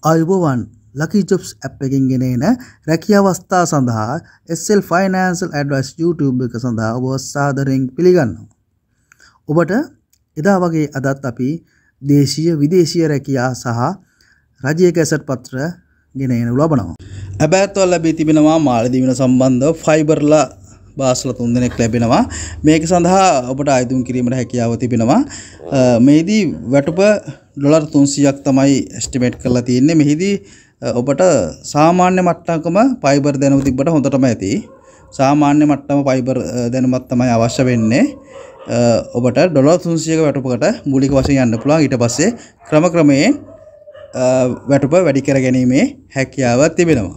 ආයුබෝවන් Lucky Jobs app එකකින් ගෙන එන රැකියා අවස්ථා සඳහා SL Financial Advice YouTube එක සඳහා ඔබ සාදරයෙන් පිළිගන්නවා. ඔබට එදා වගේ අදත් අපි දේශීය විදේශීය රැකියා සහ රජයේ කැසට් පත්‍ර ගෙන එනු ලබනවා. අබෑත්වල ලැබී තිබෙනවා මාළදීවින සම්බන්ධව ෆයිබර්ලා බාස්ලා 3 දෙනෙක් ලැබෙනවා. මේක සඳහා ඔබට ආයුධම් කිරීමට හැකියාව තිබෙනවා. මේදී වැටුප ඩොලර් 300ක් තමයි එස්ටිමේට් කරලා තියෙන්නේ. මෙහිදී ඔබට සාමාන්‍ය මට්ටමකම ෆයිබර් දැනුම තිබ්බට හොඳටම ඇති. සාමාන්‍ය මට්ටම ෆයිබර් දැනුමක් තමයි අවශ්‍ය වෙන්නේ. ඔබට ඩොලර් 300ක වැටුපකට මූලික වශයෙන් යන්න පුළුවන්. ඊට පස්සේ ක්‍රමයෙන් වැටුප වැඩි කර ගැනීමේ හැකියාව තිබෙනවා.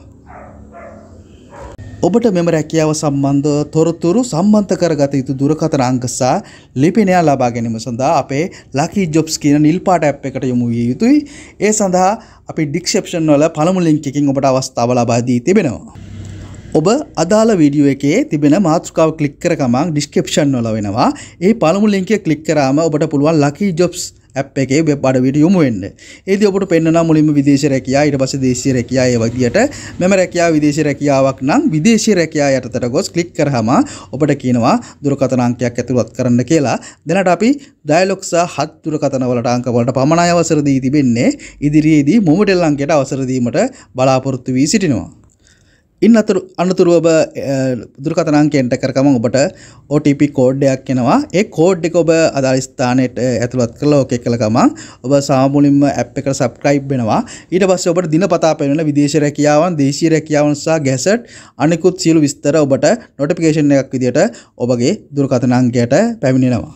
ඔබට මෙම රැකියාව සම්බන්ධ තොරතුරු සම්බන්ධ කරගත යුතු දුරකථන අංක සහ ලිපිනය ලබා ගැනීම සඳහා අපේ Lucky Jobs කියන නිල් පාට ඇප් එකට යොමු විය යුතුයි. ඒ සඳහා අපි ඩිස්ක්‍රිප්ෂන් වල පළමු ලින්ක් එකකින් ඔබට අවස්ථාව ලබා දී තිබෙනවා. ඔබ අදාළ වීඩියෝ එකේ තිබෙන මාතෘකාව ක්ලික් කර ගමන් ඩිස්ක්‍රිප්ෂන් වල වෙනවා. ඒ පළමු ලින්ක් එක ක්ලික් කරාම ඔබට පුළුවන් Lucky Jobs app එකේ වෙබ් අඩවියට යොමු වෙන්න. ඒදී ඔබට පෙන්නනවා මුලින්ම විදේශ රැකියාව, ඊට පස්සේ දේශීය රැකියාව, ඒ වගේට මෙම රැකියාව විදේශීය රැකියාවක් නම් විදේශීය රැකියාව යටතට ගොස් ක්ලික් කරාම ඔබට කියනවා දුරකථන අංකයක් ඇතුළත් කරන්න කියලා. දැනට අපි ඩයලොග් සහ හත් දුරකථන වලට අංක වලට පමණයි අවසර දී තිබෙන්නේ. ඉදිරියේදී මොමඩෙල් අංකයට අවසර දීමට බලාපොරොත්තු වී සිටිනවා. අනතුරු ඔබ දුරකථන අංකය එන්ටර් කරගම ඔබට OTP කෝඩ් එකක් එනවා. ඒ කෝඩ් එක ඔබ අදාළ ස්ථානයට ඇතුළත් කරලා ඕකේ කළ ගමන් ඔබ සාමුලින්ම ඇප් එකට සබ්ස්ක්‍රයිබ් වෙනවා. ඊට පස්සේ ඔබට දිනපතා පෙනෙන විදේශ රැකියාවන්, දේශීය රැකියාවන් සහ ගැසට් අනිකුත් සියලු විස්තර ඔබට නොටිෆිකේෂන් එකක් විදියට ඔබගේ දුරකථන අංකයට පැමිණෙනවා.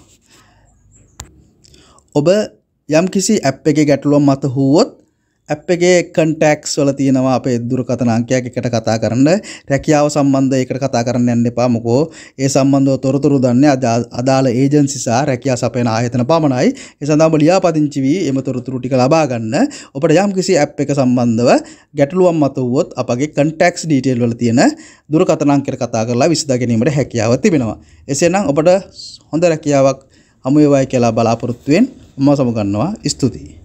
ඔබ යම්කිසි ඇප් එකේ ගැටලුවක් මත හුවොත් ඇප් එකේ කන්ටැක්ට්ස් වල තියෙනවා අපේ දුරකථන අංකයක්. එකට කතා කරන්න, රැකියාව සම්බන්ධ එකට කතා කරන්න යන්න එපා. මොකෝ ඒ සම්බන්ධව තොරතුරු දන්නේ අදාළ ඒජන්සි සහ රැකියා සපයන ආයතන පමණයි. ඒ සඳහා ඔබ ලියාපදිංචි වී එම තොරතුරු ටික ලබා ගන්න. ඔබට යම්කිසි ඇප් එක සම්බන්ධව ගැටලුවක් මත වුවොත් අපගේ කන්ටැක්ට්ස් ඩීටේල් වල තියෙන දුරකථන අංකයට කතා කරලා විසඳා ගැනීමට හැකියාව තිබෙනවා. එසේනම් ඔබට හොඳ රැකියාවක් හමු වේවායි කියලා බලාපොරොත්තු වෙමින් මම සමුගන්නවා. ස්තුතියි.